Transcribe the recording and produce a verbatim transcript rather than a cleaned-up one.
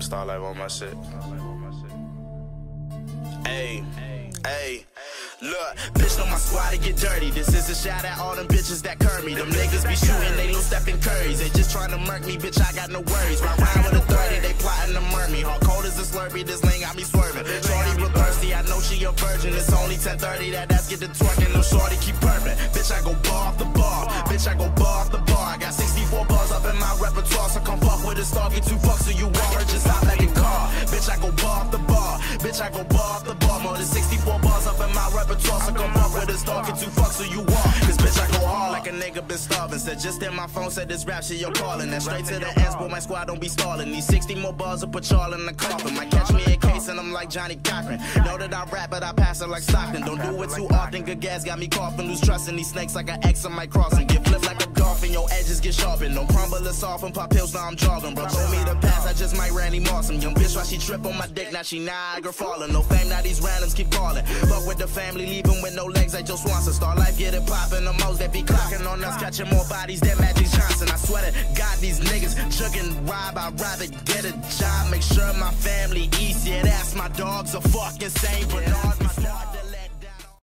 Starlight on my shit. Ayy, ayy. Look, bitch, know my squad to get dirty. This is a shout at all them bitches that curve me. Them niggas be shooting, they loose stepping curries. They just trying to murk me, bitch, I got no worries. Ride round with a thirty, they plotting to murk me. Hard cold as a Slurpee, this lane got me swerving. Shorty real thirsty, I know she a virgin. It's only ten thirty, that ass get to twerking. No shorty keep purping. Bitch, I go bar off the bar. Bitch, I go bar off the bar. I got sixty-four bars up in my repertoire, so come fuck with a star. Get two fucks so you want her, just hop like a car. Bitch, I go bar off the bar. Bitch, I go bar off the bar. More than sixty-four bars up in my repertoire, so come fuck with a star. Get two fucks so you want. Cause bitch, I go hard like a nigga been starving. Said just in my phone, said this rap shit you're calling. Then straight to the ends, but my squad don't be stalling. These sixty more bars will put y'all in the coffin. Might catch me a case and I'm like Johnny Cochran. Know that I rap, but I pass it like Stockton. Don't do it too often, good gas got me coughing. Lose trust in these snakes like an X on my crossing. Get flipped like a dolphin, your edges get sharpened. Don't crumble or soften, pop pills, now I'm jogging. Bro, told me to pass, I just might Randy Moss him. Young bitch, why she trip on my dick, now she Niagara falling. No fame, now these randoms keep calling. Fuck with the family, leave them with no legs like Joe Swanson. Star life, get it poppin', the most that be clocking on us, catching more bodies than Magic Johnson. I swear to God, these niggas jugging rob, I'd rather get a job, make sure my family eats. Yeah, that's my dogs, a fucking Saint Bernard. My